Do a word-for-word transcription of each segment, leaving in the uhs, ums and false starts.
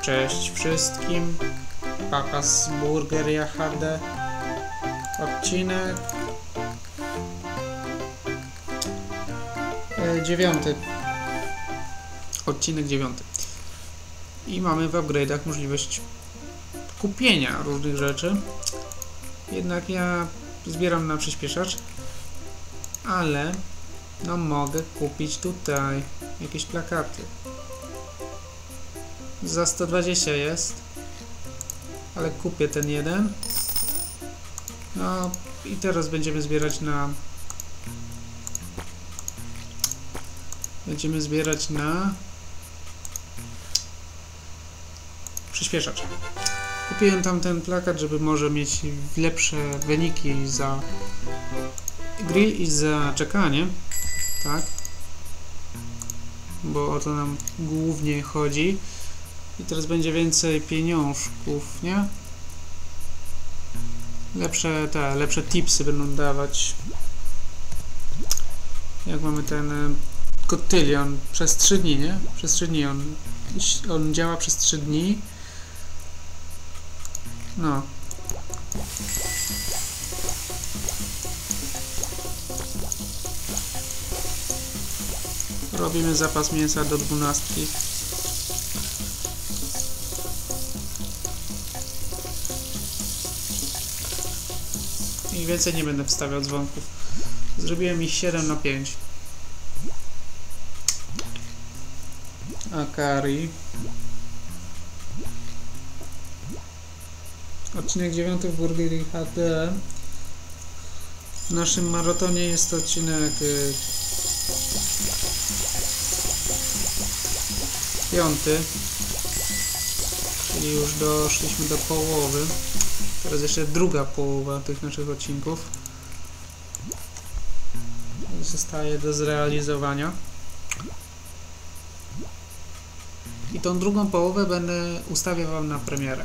Cześć wszystkim. Papa z Burgeria H D. Odcinek e, dziewiąty. Odcinek dziewiąty. I mamy w upgrade'ach możliwość kupienia różnych rzeczy. Jednak ja zbieram na przyspieszacz, ale no mogę kupić tutaj jakieś plakaty. Za sto dwadzieścia jest, ale kupię ten jeden. No i teraz będziemy zbierać na będziemy zbierać na przyspieszacz. Kupiłem tam ten plakat, żeby może mieć lepsze wyniki za grill i za czekanie, tak? Bo o to nam głównie chodzi. I teraz będzie więcej pieniążków, nie? Lepsze te, lepsze tipsy będą dawać. Jak mamy ten kotylion przez trzy dni, nie? Przez trzy dni on, on działa przez trzy dni. No. Robimy zapas mięsa do dwunastki. I więcej nie będę wstawiał dzwonków. Zrobiłem ich siedem na pięć. Akari. Odcinek dziewiąty w Burgerii H D. W naszym maratonie jest to odcinek y, piąty. Czyli już doszliśmy do połowy. Teraz jeszcze druga połowa tych naszych odcinków zostaje do zrealizowania. I tą drugą połowę będę ustawiał wam na premierę.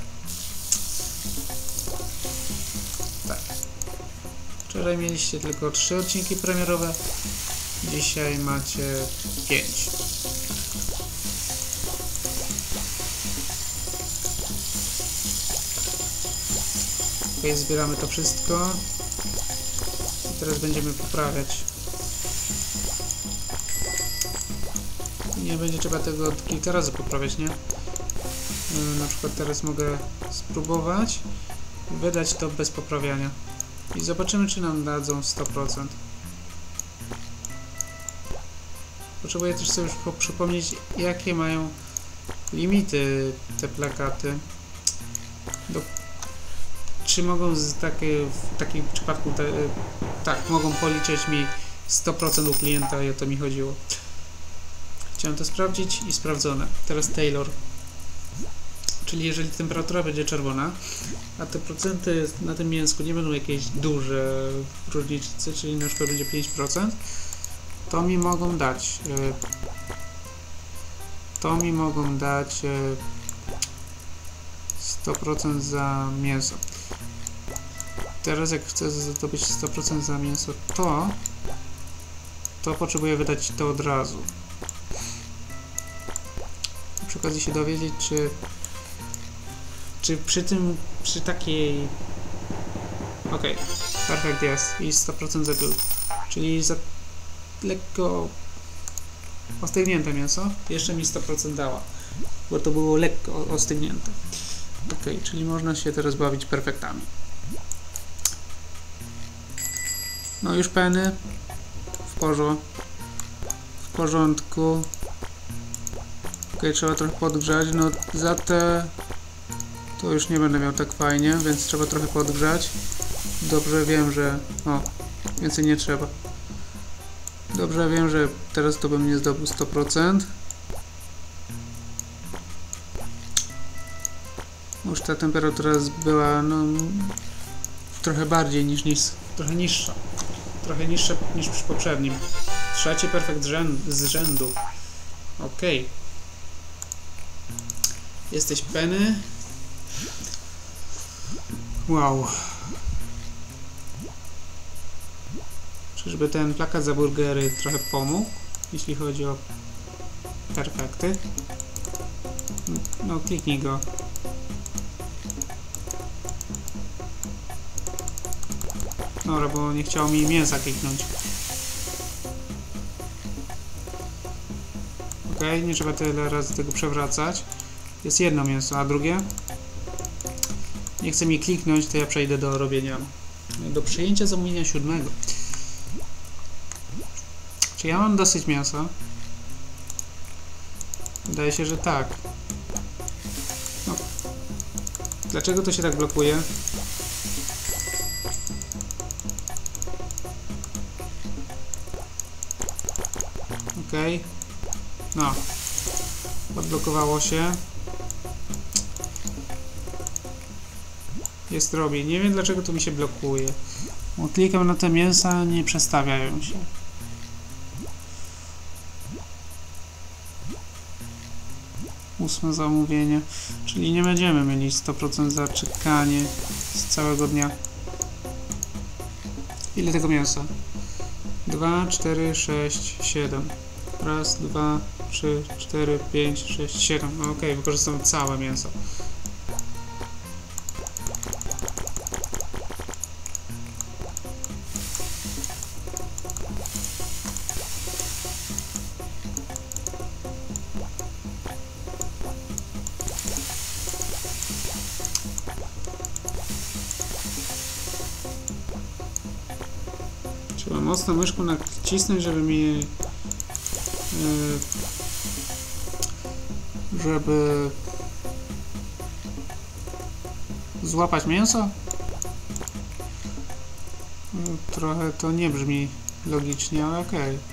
Tak. Wczoraj mieliście tylko trzy odcinki premierowe. Dzisiaj macie pięć. Ok, zbieramy to wszystko. I teraz będziemy poprawiać. Nie będzie trzeba tego kilka razy poprawiać, nie? Na przykład teraz mogę spróbować wydać to bez poprawiania. I zobaczymy, czy nam dadzą sto procent. Potrzebuję też sobie już przypomnieć, jakie mają limity te plakaty. Do Czy mogą z takie, w takim przypadku te, tak, mogą policzyć mi sto procent u klienta i o to mi chodziło. Chciałem to sprawdzić i sprawdzone. Teraz Taylor. Czyli jeżeli temperatura będzie czerwona, a te procenty na tym mięsku nie będą jakieś duże różnice, czyli na przykład będzie pięć procent, to mi mogą dać to mi mogą dać sto procent za mięso. Teraz jak chcę zdobyć sto procent za mięso, to to potrzebuję wydać to od razu. Przy okazji się dowiedzieć, czy czy przy tym, przy takiej ok, perfekt jest i sto procent za tył, czyli za lekko ostygnięte mięso jeszcze mi sto procent dała, bo to było lekko ostygnięte. Ok, czyli można się teraz bawić perfektami. No już peny w porządku. W porządku. Ok, trzeba trochę podgrzać. No za te to już nie będę miał tak fajnie, więc trzeba trochę podgrzać. Dobrze wiem, że o, więcej nie trzeba. Dobrze wiem, że teraz to bym nie zdobył sto procent. Już ta temperatura była no trochę bardziej niż, niż trochę niższa. Trochę niższa niż przy poprzednim. Trzeci perfekt z rzędu. Ok. Jesteś Penny. Wow. Czyżby ten plakat za burgery trochę pomógł, jeśli chodzi o perfekty? No, kliknij go. Dobra, bo nie chciało mi mięsa kliknąć. Okej, okay, nie trzeba tyle razy tego przewracać. Jest jedno mięso, a drugie? Nie chce mi kliknąć, to ja przejdę do robienia, do przyjęcia zamówienia siódmego. Czy ja mam dosyć mięsa? Wydaje się, że tak. No. Dlaczego to się tak blokuje? Okej. Okay. No. Odblokowało się. Jest robię. Nie wiem, dlaczego to mi się blokuje. Bo klikam na te mięsa, nie przestawiają się. Ósme zamówienie. Czyli nie będziemy mieli sto procent zaczekanie z całego dnia. Ile tego mięsa? dwa, cztery, sześć, siedem. Raz, dwa, trzy, cztery, pięć, sześć, siedem. No, ok, wykorzystam całe mięso. Trzeba mocno myszką nacisnąć, żeby mi yy, żeby złapać mięso. Trochę to nie brzmi logicznie, ale okej. Okay.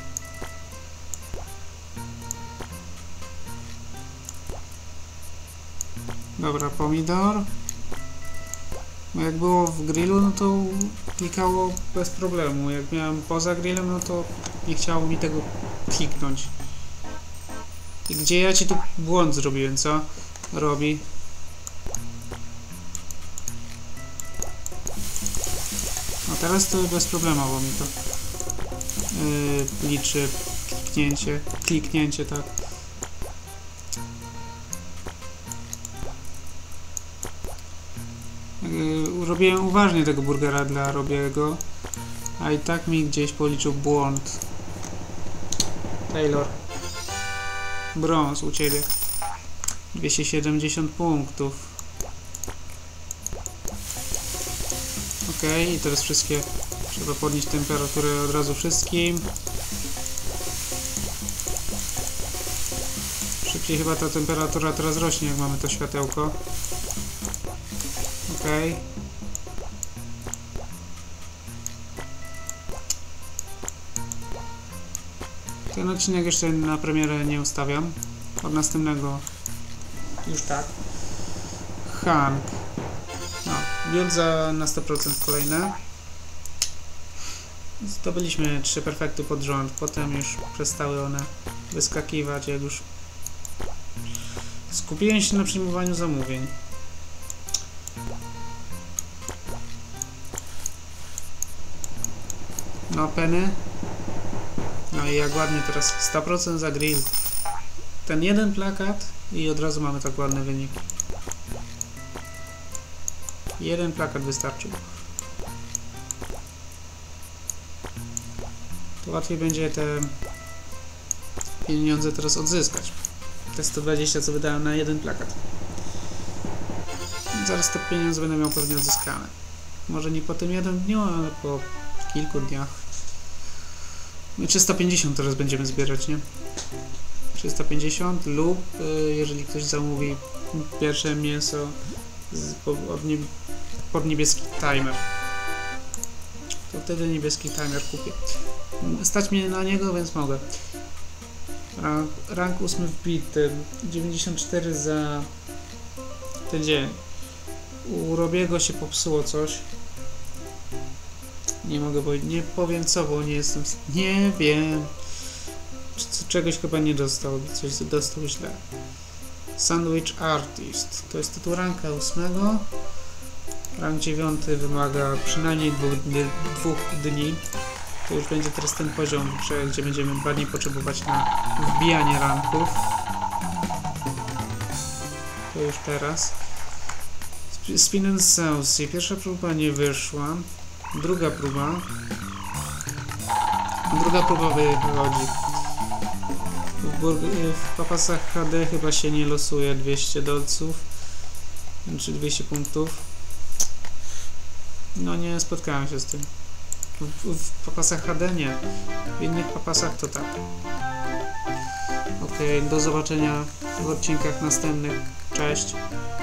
Dobra, pomidor. No jak było w grillu, no to klikało bez problemu. Jak miałem poza grillem, no to nie chciało mi tego kliknąć. I gdzie ja ci tu błąd zrobiłem, co? Robi. No teraz to bezproblemowo mi to yy, liczy kliknięcie, kliknięcie, tak. Yy, robiłem uważnie tego burgera dla Robiego, a i tak mi gdzieś policzył błąd. Taylor. Brąz u ciebie. dwieście siedemdziesiąt punktów. Ok, i teraz wszystkie. Trzeba podnieść temperaturę od razu wszystkim. Szybciej chyba ta temperatura teraz rośnie, jak mamy to światełko. Ok. Ten odcinek jeszcze na premierę nie ustawiam. Od następnego już tak. Hank. No, build za na sto procent kolejne. Zdobyliśmy trzy perfekty pod rząd. Potem już przestały one wyskakiwać, jak już skupiłem się na przyjmowaniu zamówień. No, Penny. No i jak ładnie teraz sto procent za grill. Ten jeden plakat i od razu mamy tak ładny wynik. Jeden plakat wystarczył. To łatwiej będzie te pieniądze teraz odzyskać. Te sto dwadzieścia, co wydałem na jeden plakat. Zaraz te pieniądze będę miał pewnie odzyskane. Może nie po tym jednym dniu, ale po kilku dniach. trzysta pięćdziesiąt teraz będziemy zbierać, nie? trzysta pięćdziesiąt lub y, jeżeli ktoś zamówi pierwsze mięso z, po, od nie, pod niebieski timer, to wtedy niebieski timer kupię. Stać mnie na niego, więc mogę. Rank, rank ósmy wbity, dziewięćdziesiąt cztery za ten dzień. U Robiego się popsuło coś. Nie mogę powiedzieć, nie powiem co, bo nie jestem, nie wiem. Czegoś chyba nie dostał, coś dostał źle. Sandwich Artist, to jest tytuł ranka ósmego. Rank dziewiąty wymaga przynajmniej dwóch dni, dwóch dni. To już będzie teraz ten poziom, gdzie będziemy bardziej potrzebować na wbijanie ranków. to już teraz. Spin and Saucy. Pierwsza próba nie wyszła. Druga próba. Druga próba wychodzi. W, w papasach H D chyba się nie losuje dwieście dolców. Czy dwieście punktów. No nie spotkałem się z tym. W, w papasach H D nie. W innych papasach to tak. Ok, do zobaczenia w odcinkach następnych. Cześć.